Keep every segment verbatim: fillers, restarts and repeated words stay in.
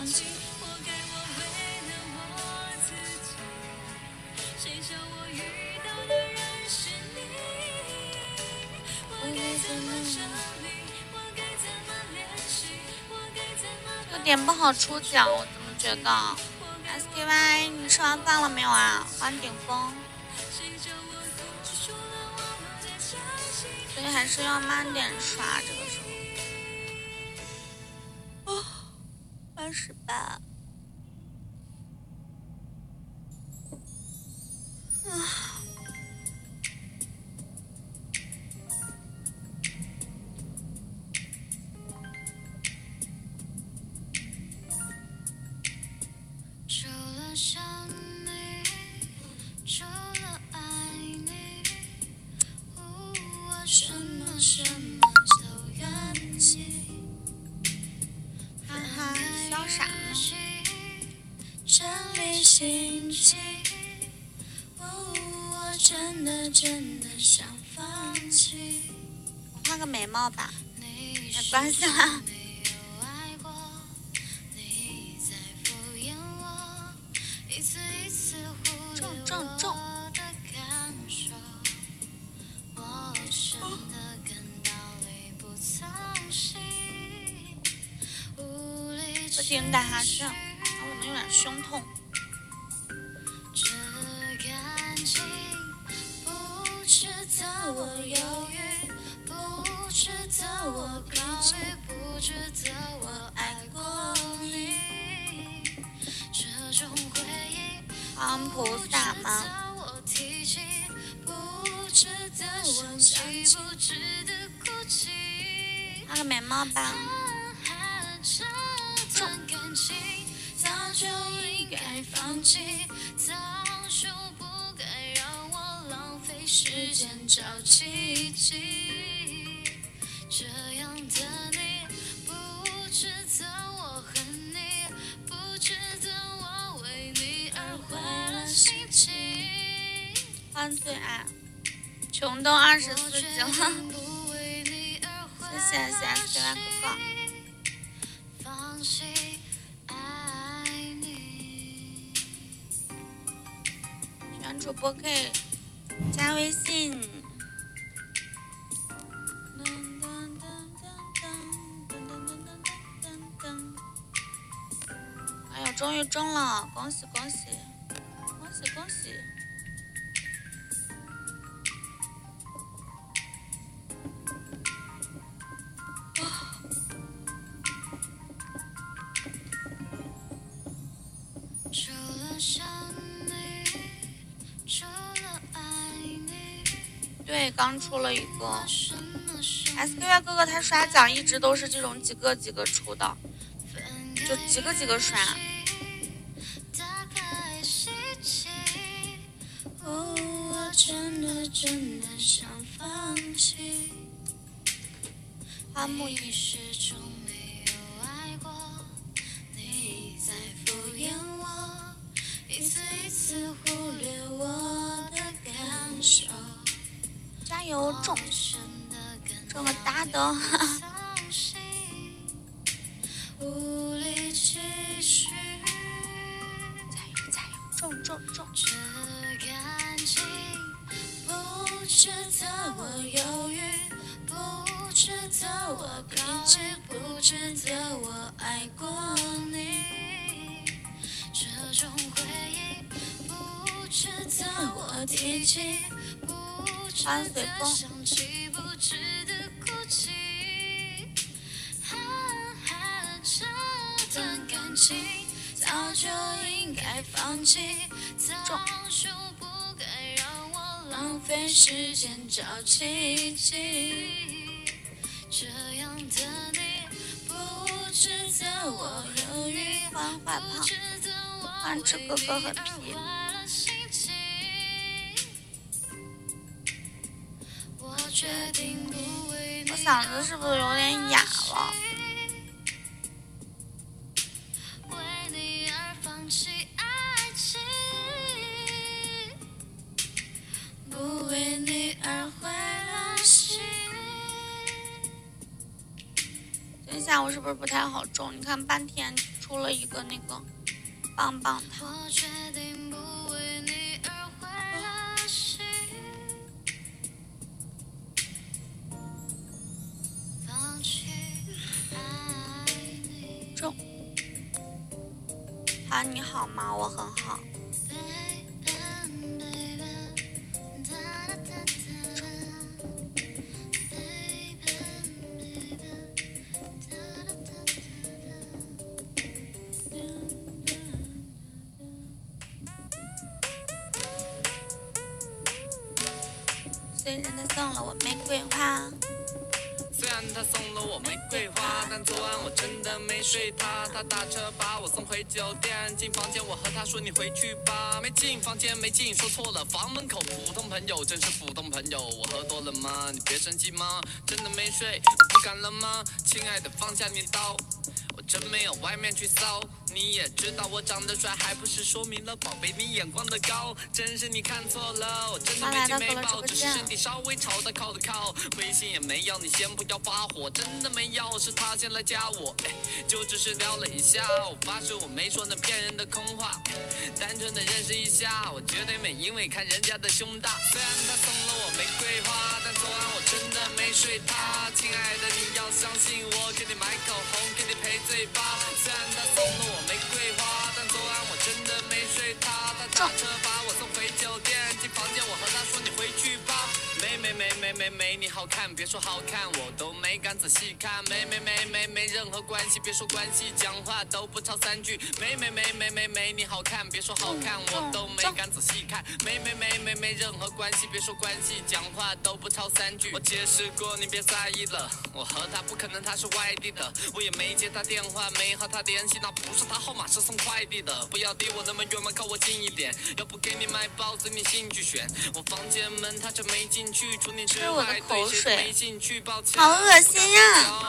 放弃。有点不好出脚，我怎么觉得 ？S K Y， 你吃完饭了没有啊？欢迎顶峰。所以还是要慢点刷，这个时候。哦，二十八。啊。画个眉毛吧，没关系啦。重重重！不停打哈欠，我怎么有点胸痛？我犹豫，不值得我考虑，不值得我爱过你。这种回忆，帮菩萨吗？画个眉毛吧。重。早就应该放弃，早就不该让我浪费时间找奇迹。这样的你，不值得我恨你，不值得我为你而坏了心情。换最爱，穷都二十四级了，谢谢谢谢 S K Y 哥哥。喜欢主播可以加微信。哎呦，终于中了，恭喜恭喜恭喜恭喜！对，刚出了一个 S K Y 哥哥，他刷奖一直都是这种几个几个出的，就几个几个刷。哦，我真的真的想放弃。花木易始终没有爱过，你在敷衍我，一次一次忽略我的感受。加油，中中了大的，无力继续，加油加油，中中中！这感情不值得我犹豫，不值得我脾气，不值得我爱过你。这种回忆不值得我提起。欢随风，这段感情早就应该放弃，早就不该让我浪费时间找奇迹。这样的你不值得我犹豫，欢坏胖，欢吃哥哥和皮。我嗓子是不是有点哑了？不为你而坏了心。等一下下午是不是不太好中？你看半天出了一个那个棒棒糖。我决定不为你而灰了心，放弃爱你。中。啊，你好吗？我很好。虽然他送了我玫瑰花，虽然他送了我玫瑰花，但昨晚我真的没睡他。他打车把我送回酒店，进房间我和他说你回去吧。没进房间没进，说错了，房门口。普通朋友真是普通朋友，我喝多了吗？你别生气吗？真的没睡，不敢了吗？亲爱的放下你刀，我真没有外面去骚。你也知道我长得帅，还不是说明了宝贝你眼光的高。真是你看错了，我真的没金没抱，只是身体稍微朝他靠的靠。微信也没要，你先不要发火，真的没要，是他先来加我，哎，就只是聊了一下，我发誓我没说那骗人的空话，单纯的认识一下，我绝对没因为看人家的胸大。虽然他送了我玫瑰花，但昨晚我真的没睡他。亲爱的你要相信我，给你买口红，给你赔嘴巴。虽然他送了我玫瑰花，但昨晚我真的没睡他。他打车把我送回酒店，进房间我和他说你回去吧。没没没没没没你好看，别说好看，我都没敢仔细看。没没没没没任何关系，别说关系，讲话都不超三句。没没没没没没你好看，别说好看，我都没敢仔细看。没没没没没任何关系，别说关系，讲话都不超三句。我解释过，你别在意了，我和他不可能，他是外地的，我也没接他电话，没和他联系，那不是他号码，是送快递的。不要离我那么远嘛，靠我近一点，要不给你买包，随你兴趣选。我房间门他这没进去，除你之外对谁都没兴趣，抱歉。好恶心呀！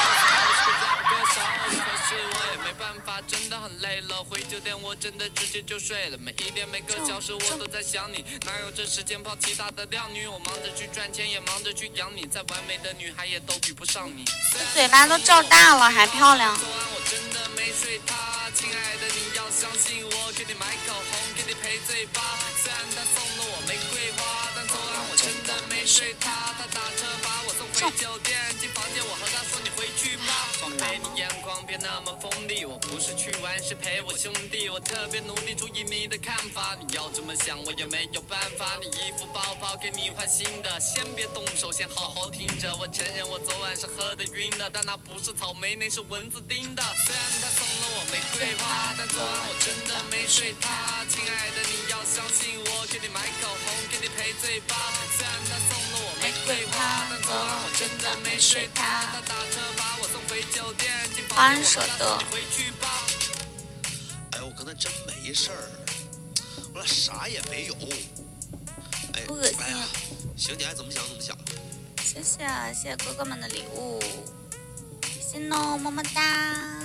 可是我也没办法，真的很累了，回酒店我真的直接就睡了。每一天每个小时我都在想你，哪有这时间泡其他的靓女？我忙着去赚钱，也忙着去养你，再完美的女孩也都比不上你。嘴巴都罩大了还漂亮。昨晚我真的没睡他，亲爱的你要相信我，给你买口红，给你赔嘴巴。虽然他送了我玫瑰花，但昨晚我真的没睡他。他打车把我送回酒店，进房间我和他说你回去吧。宝贝你眼光别那么锋利，我不是去玩是陪我兄弟，我特别努力注意你的看法，你要这么想我也没有办法。你衣服包包给你换新的，先别动手，先好好听着。我承认我昨晚是喝得晕的，但那不是草莓，那是蚊子叮的。虽然他送了我玫瑰花，但昨晚我真的没睡他。亲爱的你要相信我，给你买口红，给你赔嘴巴。虽然他送了我玫瑰花，但昨晚我真的没睡他。他打车把我送回酒店，进房间我和他说你回去吧。 哎呦，我刚才真没事儿，我俩啥也没有。哎， 恶心、 哎呀，行，你爱怎么想怎么想。 谢谢谢谢哥哥们的礼物，谢谢哦，么么哒。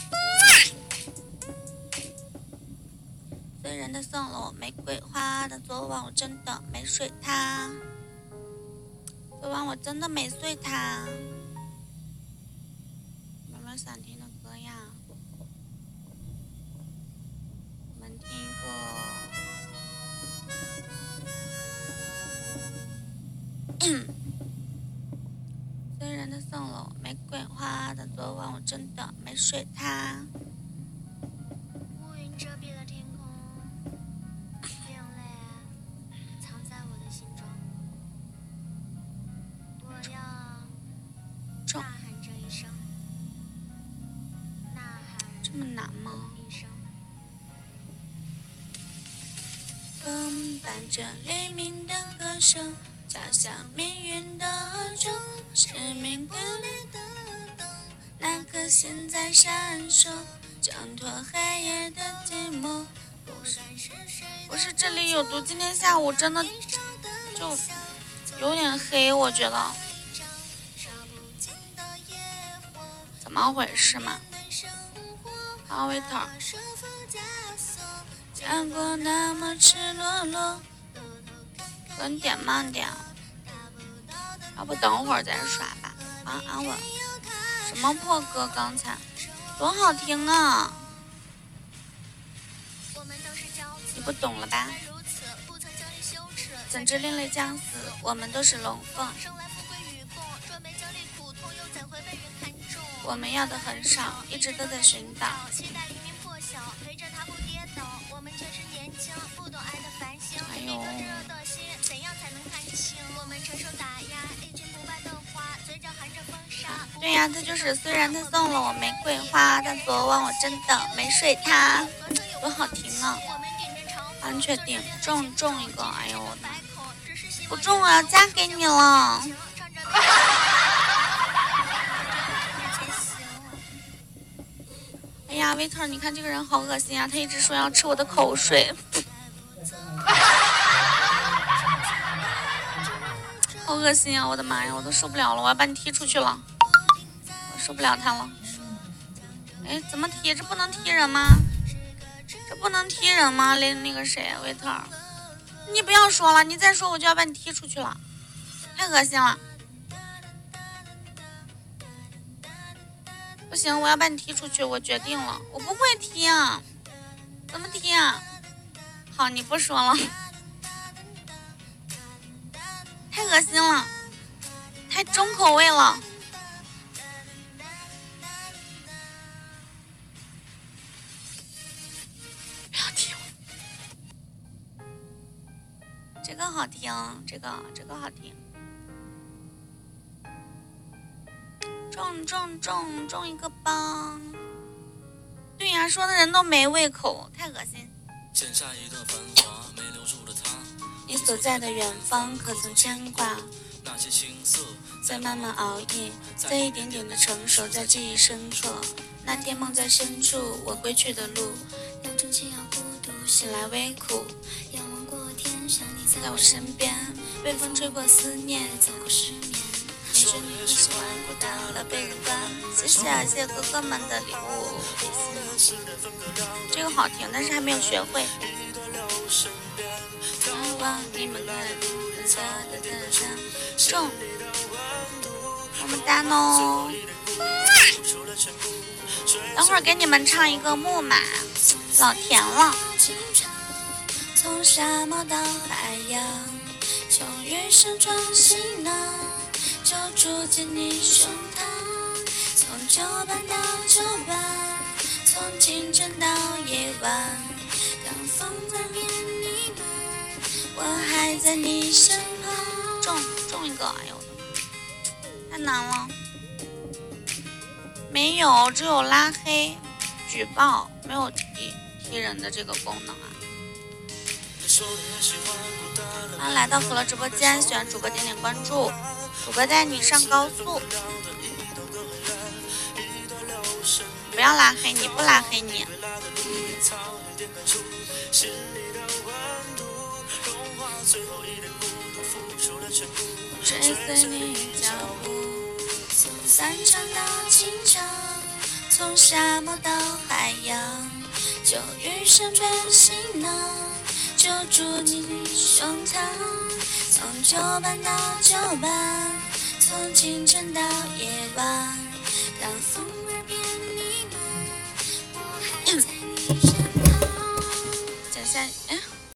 虽然他送了我玫瑰花，但昨晚我真的没睡他。昨晚我真的没睡他。有没有想听的歌呀？我们听一个。虽然他送了我玫瑰花，但昨晚我真的没睡他。 乌云遮蔽了天空，流泪藏在我的心中。我要呐喊这一生，呐喊这么难吗？ 一生。 风伴着黎明的歌声，敲响命运的钟，是命格里的灯，那颗心在闪烁，挣脱黑夜的寂寞。不是，不是这里有毒，今天下午真的就有点黑，我觉得。怎么回事嘛？好维特，见过那么赤裸裸。哥，你点慢点，要不等会儿再刷吧。晚安稳。什什么破歌？刚才多好听啊！你不懂了吧？怎知另类相似？我们都是龙凤。我们要的很少，一直都在寻找。哎呦！对呀，他就是虽然他送了我玫瑰花，但昨晚我真的没睡他。多好听啊！安确定中中一个，哎呦我的不中我要嫁给你了。哎呀，维特，你看这个人好恶心啊！他一直说要吃我的口水，好恶心啊！我的妈呀，我都受不了了，我要把你踢出去了，我受不了他了。哎，怎么踢？这不能踢人吗？这不能踢人吗？那那个谁，维特，你不要说了，你再说我就要把你踢出去了，太恶心了。不行，我要把你踢出去，我决定了，我不会踢啊，怎么踢啊？好，你不说了，太恶心了，太重口味了。不要踢我，这个好听，这个这个好听。中中中中一个吧！对呀，说的人都没胃口，太恶心。你所在的远方可曾牵挂？在慢慢熬夜，在一点点的成熟，在记忆深刻。那天梦在深处，我归去的路，醒来微苦，在我身边，被风吹过思念，走过失眠。你说你很喜欢孤单了被人关，谢谢啊，谢谢哥哥们的礼物，这个好听，但是还没有学会。你们中，么么哒喏。等会儿给你们唱一个木马，老甜了。从沙漠到海洋，从雨声撞醒呢。就住进你胸膛，从九班到九班，从清晨到夜晚，当风在变你们，我还在你身旁。中中一个，哎呦，太难了。没有，只有拉黑、举报，没有踢踢人的这个功能啊。欢迎来到可乐直播间，喜欢主播点点关注。主播带你上高速，不要拉黑你，不拉黑你。追随你脚步，从散场到清场，从沙漠到海洋，就与生变行囊，就住你胸膛。从九班到九班，从清晨到夜晚，当风儿变你们，我还在你身旁。等下，哎。